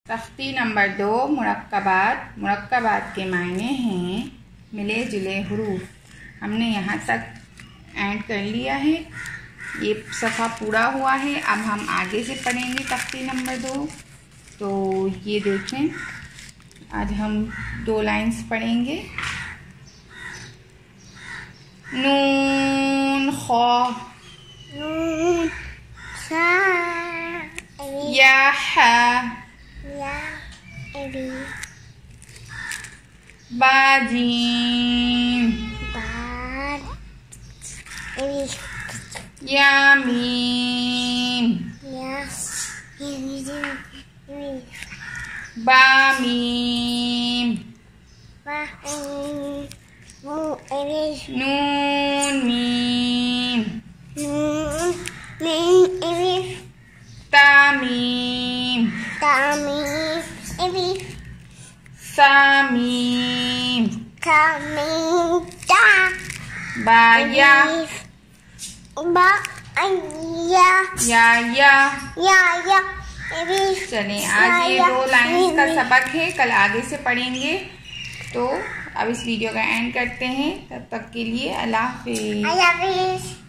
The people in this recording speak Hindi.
तख्ती नंबर 2 मुरक्कबात। मुरक्कबात के मायने हैं मिले जुले हुरूफ। हमने यहाँ तक एंड कर लिया है, ये सफ़ा पूरा हुआ है। अब हम आगे से पढ़ेंगे तख्ती नंबर 2। तो ये देखें, आज हम 2 लाइन्स पढ़ेंगे। नून खा या हा बाजीम या मीम बामीम नून मीम तामीम सामीम बाया या। चलें, आज ये 2 लाइन्स का सबक है, कल आगे से पढ़ेंगे। तो अब इस वीडियो का एंड करते हैं, तब तक के लिए अल्लाह हाफिज़।